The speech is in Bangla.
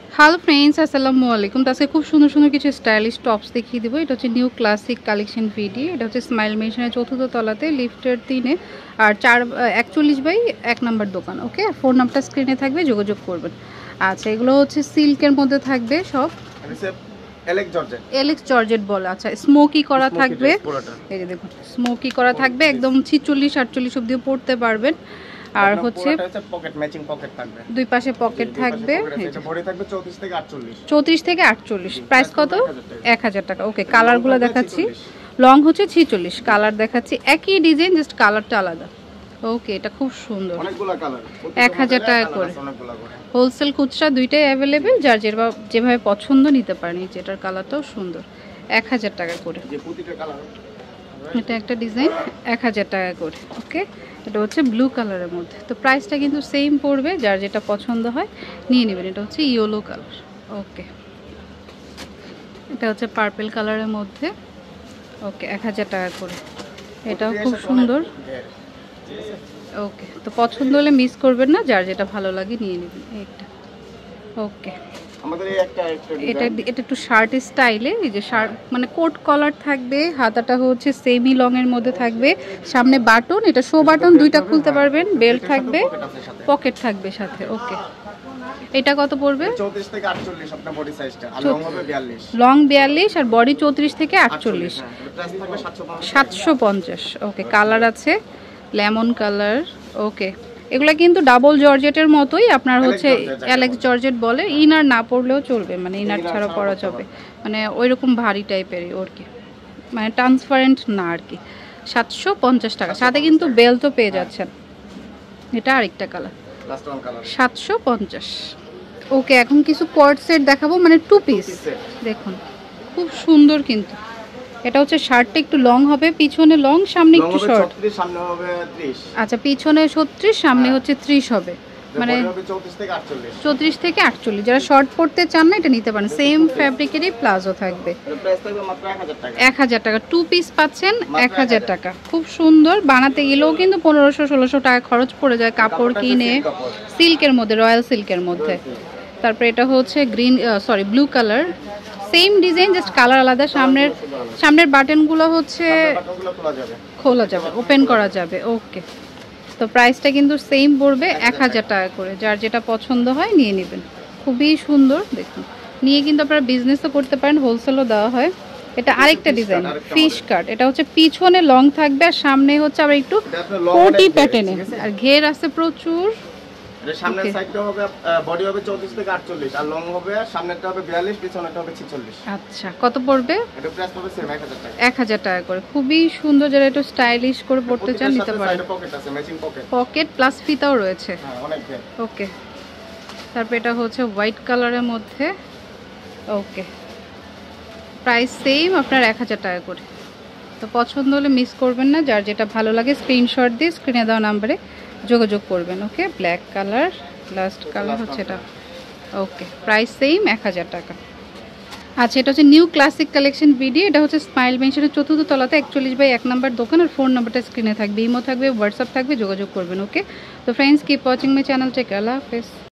হ্যালো ফ্রেন্ডস, আসসালামু আলাইকুম। তো আজকে খুব সুন্দর সুন্দর কিছু স্টাইলিশ টপস দেখিয়ে দেবো। এটা হচ্ছে নিউ ক্লাসিক কালেকশন ভিডি। এটা হচ্ছে স্মাইল মেনশনের 4th তলাতে, লিফটের 3-এ, আর 41/1 নম্বর দোকান। ওকে, ফোন নাম্বারটা স্ক্রিনে থাকবে, যোগাযোগ করবেন। আচ্ছা, এগুলো হচ্ছে সিল্কের মধ্যে থাকবে সব, এলেক্স জর্জেট বলে। আচ্ছা, স্মোকি করা থাকবে, এই যে দেখুন স্মোকি করা থাকবে, একদম 46-48 অবধিও পড়তে পারবেন। আর হচ্ছে পকেট ম্যাচিং পকেট থাকবে, দুই পাশে পকেট থাকবে, এটা বডি থাকবে 34 থেকে 48। 34 থেকে 48, প্রাইস কত? 1000 টাকা। ওকে, কালারগুলো দেখাচ্ছি। লং হচ্ছে 46, কালার দেখাচ্ছি একই ডিজাইন, জাস্ট কালারটা আলাদা। ওকে, এটা খুব সুন্দর, অনেকগুলো কালার, 1000 টাকা করে। হোলসেল খুচরা দুইটাই অ্যাভেলেবেল, যার যেভাবে পছন্দ নিতে পারেন। এই যেটার কালারটাও সুন্দর, 1000 টাকা করে। যে প্রতিটা কালার, এটা একটা ডিজাইন, 1000 টাকা করে। ওকে, এটা হচ্ছে ব্লু কালারের মধ্যে। তো প্রাইসটা কিন্তু সেম পড়বে, যার যেটা পছন্দ হয় নিয়ে নেবেন। এটা হচ্ছে ইয়েলো কালার। ওকে, এটা হচ্ছে পার্পল কালারের মধ্যে। ওকে, 1000 টাকা করে। এটাও খুব সুন্দর। ওকে, তো পছন্দ হলে মিস করবেন না, যার যেটা ভালো লাগে নিয়ে নেবেন। এইটা ওকে, আমাদের এই একটা এটা একটু শার্ট স্টাইলে, এই যে শার্ট মানে কোট কলার থাকবে, হাতাটা হচ্ছে সেমি লং এর মধ্যে থাকবে, সামনে বাটন, এটা শো বাটন, দুইটা খুলতে পারবেন, বেল্ট থাকবে, পকেট থাকবে সাথে। ওকে, এটা কত পড়বে? 34 থেকে 48 আপনার বডি সাইজটা, আর লং হবে 42। লং 42 আর বডি 34 থেকে 48, প্রাইস থাকবে 750। ওকে, কালার আছে লেমন কালার। ওকে, এগুলা কিন্তু ডাবল জর্জেটের মতোই, আপনার হচ্ছে অ্যালেক্স জর্জেট বলে। ইনার না পরলেও চলবে, মানে ইনার ছাড়া পরা যাবে, মানে ওইরকম ভারী টাইপেরই ওর কি, মানে ট্রান্সপারেন্ট না আর কি। 750 টাকা, সাথে কিন্তু বেল্টও পেয়ে যাচ্ছেন। এটা আরেকটা কালার, 750। ওকে, এখন কিছু কোয়ার্ড সেট দেখাবো, মানে 2 পিস। দেখুন খুব সুন্দর কিন্তু। এটা হচ্ছে শার্টটা একটু লং হবে, পিছনে লং, সামনে একটু শর্ট। সামনে হবে 30। আচ্ছা, পিছনে 36, সামনে হচ্ছে 30 হবে, মানে 34 থেকে 48। 34 থেকে 48। যারা শর্ট পড়তে চান না, এটা নিতে পারেন। সেম ফ্যাব্রিকেরই প্লাজো থাকবে। প্রাইস থাকবে মাত্র 1000 টাকা। 1000 টাকা, 2 পিস পাচ্ছেন 1000 টাকা। খুব সুন্দর, বানাতে গেলেও কিন্তু 1500-1600 টাকা খরচ পড়ে যায় কাপড় কিনে। সিল্কের মধ্যে, রয়্যাল সিল্কের মধ্যে। তারপর এটা হচ্ছে blue colour, same design, just colour আলাদা। সামনের বাটনগুলো হচ্ছে খোলা যাবে, ওপেন করা যাবে। ওকে, তো প্রাইসটা কিন্তু সেম পড়বে, 1000 টাকা করে। যার যেটা পছন্দ হয় নিয়ে নেবেন। খুবই সুন্দর, দেখুন নিয়ে কিন্তু আপনারা বিজনেসও করতে পারেন, হোলসেলও দেওয়া হয়। এটা আরেকটা ডিজাইন, ফিশ কাট। এটা হচ্ছে পিছনে লং থাকবে, আর সামনে হচ্ছে আবার একটু কোটি প্যাটার্নে, আর ঘের আছে প্রচুর। এর সামনের সাইডটা হবে বডি হবে 34 থেকে 48, আর লং হবে সামনেরটা হবে 42, পিছনেরটা হবে 46। আচ্ছা, কত পড়বে? এটা প্রাইস হবে সেম 1000 টাকা। 1000 টাকা করে। খুবই সুন্দর, যারা একটু স্টাইলিশ করে পড়তে চান নিতে পারেন। পকেট আছে, ম্যাচিং পকেট, পকেট প্লাস ফিতাও রয়েছে। হ্যাঁ, অনেক ভালো। ওকে, তারপর এটা হচ্ছে হোয়াইট কালারের মধ্যে। ওকে, প্রাইস সেম আপনার 1000 টাকা করে। তো পছন্দ হলে মিস করবেন না, যার যেটা ভালো লাগে স্ক্রিনশট দিয়ে স্ক্রিনে দেওয়া নাম্বারে যোগাযোগ করবেন। Okay, black colour, last colour হচ্ছে এটা। ওকে, প্রাইস সেম 1000 টাকা। আচ্ছা, এটা হচ্ছে নিউ ক্লাসিক কালেকশন ভিডি। এটা হচ্ছে স্মাইল মেনশনের 4th তলাতে, 41/1 নম্বর দোকান। আর ফোন নাম্বারটা স্ক্রিনে থাকবে, ইমো থাকবে, হোয়াটসঅ্যাপ থাকবে, যোগাযোগ করবেন। ওকে, তো friends, keep watching my channel. Take care, আল্লাহ হাফেজ।